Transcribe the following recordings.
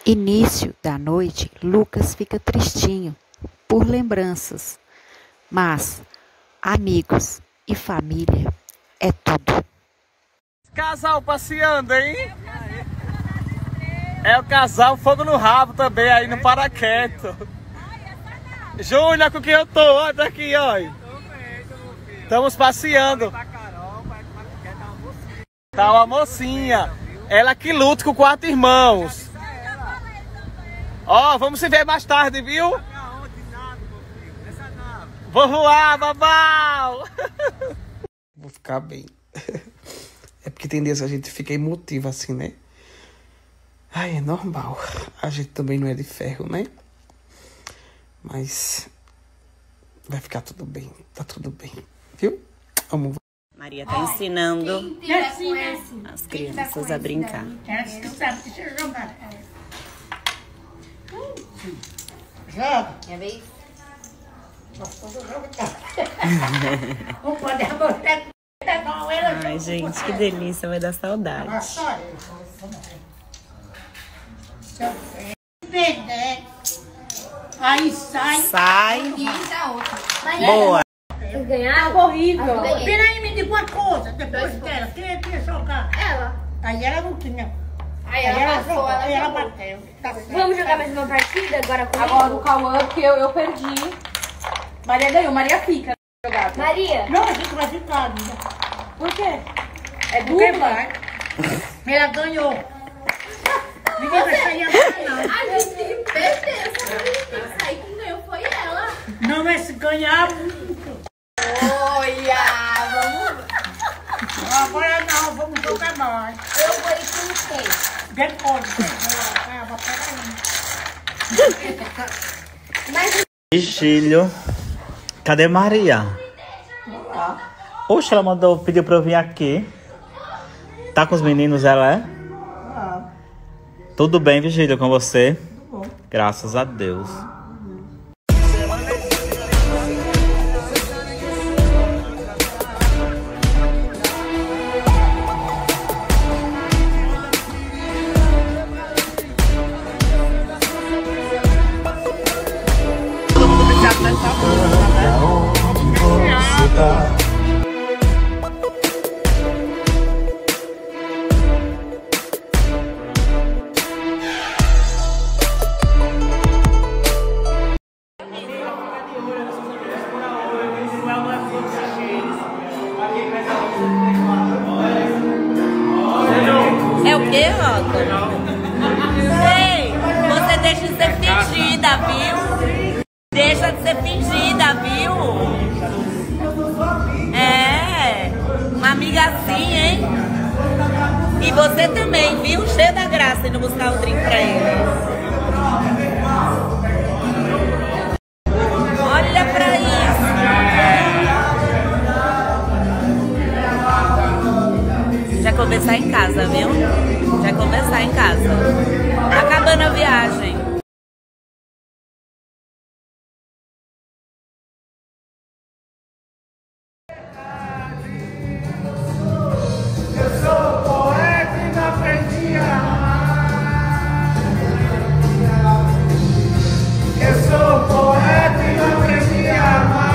Início da noite, Lucas fica tristinho por lembranças, mas amigos e família é tudo. Casal passeando, hein? É o casal fogo no rabo também, aí no paraquedo. Júlia, com quem eu tô? Olha daqui, olha. Estamos passeando. Tá uma mocinha. Ela que luta com 4 irmãos. Ó, vamos se ver mais tarde, viu? Vou voar, babau! Vou ficar bem. É porque tem dias que a gente fica emotivo assim, né? Ai, é normal. A gente também não é de ferro, né? Mas vai ficar tudo bem. Tá tudo bem, viu? Vamos. Maria tá ensinando as crianças a brincar. Joga. É vez? Ai, gente, que delícia, vai dar saudade. Aí sai. Sai. Boa. Ganhar horrível. Peraí, me diga uma coisa. Depois dela, quem ia jogar? Ela. Aí ela não tinha. Aí ela passou, jogou, aí ela jogou. bateu. Tá certo. Vamos jogar mais uma partida agora com Agora o Cauã, porque eu perdi. Maria ganhou, Maria fica jogada. Maria. Não, a gente vai ficar ainda. Por quê? É dupla. Vai. Ela ganhou. Ninguém vai sair agora, não. A gente tem que perder. Quem saiu, quem ganhou foi ela. Não é se ganhar. Olha, vamos. Agora não, vamos jogar mais. Eu vou ir com quem? Depois. Mas Vigílio. Cadê Maria? Poxa, ela pediu pra eu vir aqui. Tá com os meninos, ela é? Tudo bem, Vigílio, com você? Tudo bom. Graças a Deus. É o quê, Roca? Ei, você deixa de ser fingida, viu? Deixa de ser fingida, viu? É, uma amiga assim, hein? E você também, viu? Cheio da graça indo buscar o drink pra ele. Olha pra isso. Já começar em casa, viu? Já começar em casa. Acabando a viagem. Eu sou poeta e não aprendi a amar. Eu sou poeta e não aprendi a amar.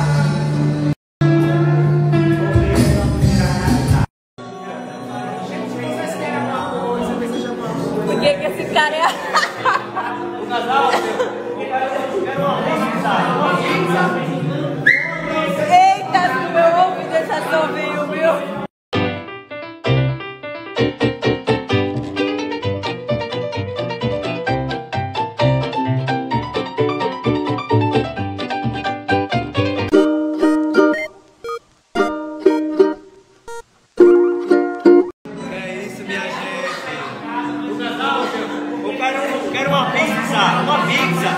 Por que esse cara é... O casal, Eita, no meu ouvido essa sovinho, viu? É isso, minha gente. O casal, eu quero uma pizza. Uma pizza.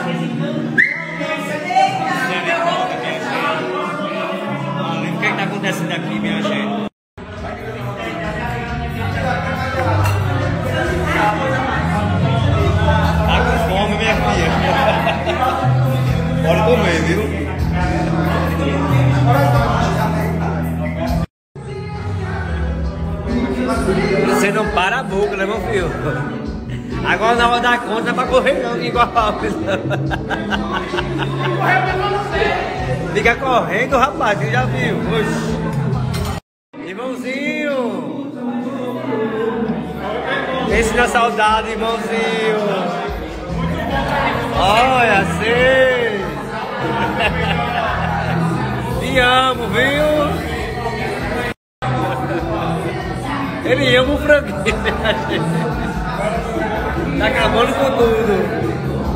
Olha, o que está acontecendo aqui, minha gente? Tá com fome, minha filha. Bora comer, viu? Você não para a boca, né, meu filho? Agora na hora da conta não é pra correr não, igual a Alves. Fica correndo, rapaz, você já viu. Oxi. Irmãozinho! Pense na saudade, irmãozinho! Olha, sei! Te amo, viu? Ele ama o franguinho. Tá acabando com tudo.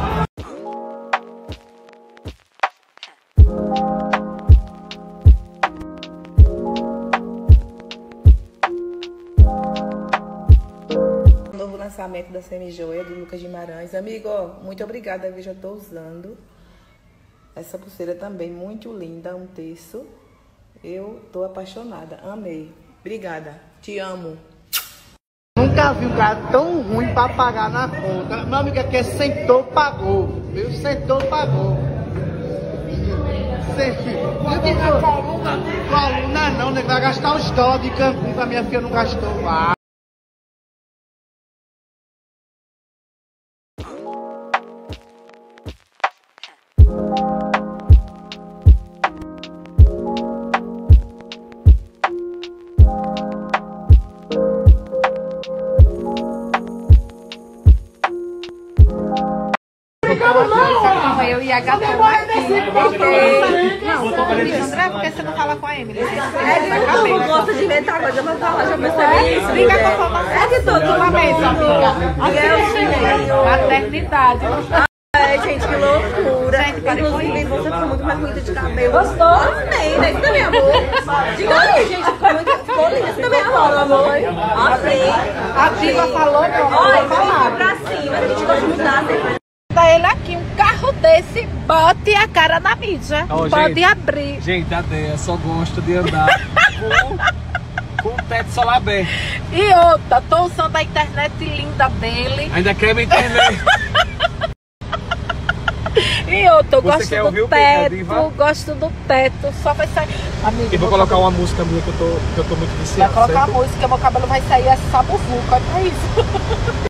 Novo lançamento da Semijoia do Lucas Guimarães. Amigo, ó, muito obrigada, eu já tô usando. Essa pulseira também muito linda, um terço. Eu tô apaixonada, amei. Obrigada, te amo. Nunca vi um cara tão ruim pra pagar na conta. Meu amigo aqui sentou, pagou. Viu? Sentou, pagou. Coluna não, né? Vai gastar os dólares de Cancún, que a minha filha não gastou lá. Eu e a gata aqui. Não, André, por que você não fala com a Emily? Eu gosto de inventar coisa pra falar, já percebi isso. Briga com a formação. É que todo uma vez, amiga. Maternidade. Ai, gente, que loucura. Inclusive, você ficou muito mais bonita de cabelo. Gostou? Amei, né? Isso também, amor. Diga aí, gente, ficou muito linda. Isso também, amor. Amei. A diva falou, olha, vamos pra cima. A gente gosta de mudar sempre. Ele aqui, um carro desse, bote a cara na mídia. Oh, pode gente, abrir. Gente, a Deia só gosta de andar com o teto solar aberto. E outra, tô usando a internet linda dele. Ainda quer me entender. E outra, eu Você gosto quer do ouvir o quê, teto, Diva? gosto do teto. Só vai sair. Amigo, E vou colocar uma música minha que eu tô muito viciado. Vai colocar certo? a música, meu cabelo vai sair essa buvuca, é pra isso.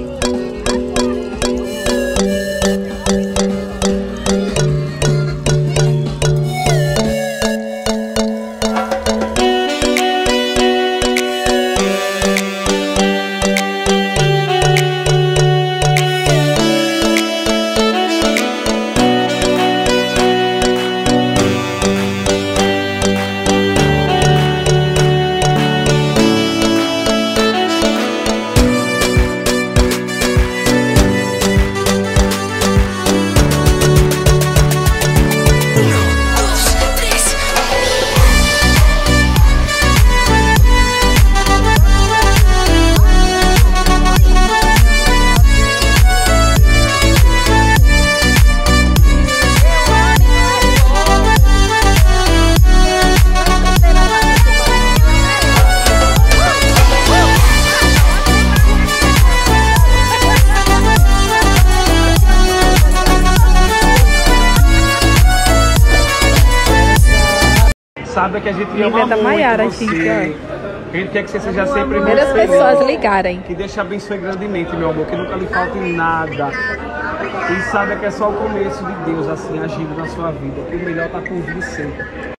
Sabe que a gente ama da muito Maiara, você. gente, ó. A gente quer que você seja sempre muito Primeiras feliz. pessoas ligarem. Que Deus te abençoe grandemente, meu amor. Que nunca lhe falte nada. E sabe que é só o começo de Deus, assim, agindo na sua vida. Que o melhor tá por vir sempre.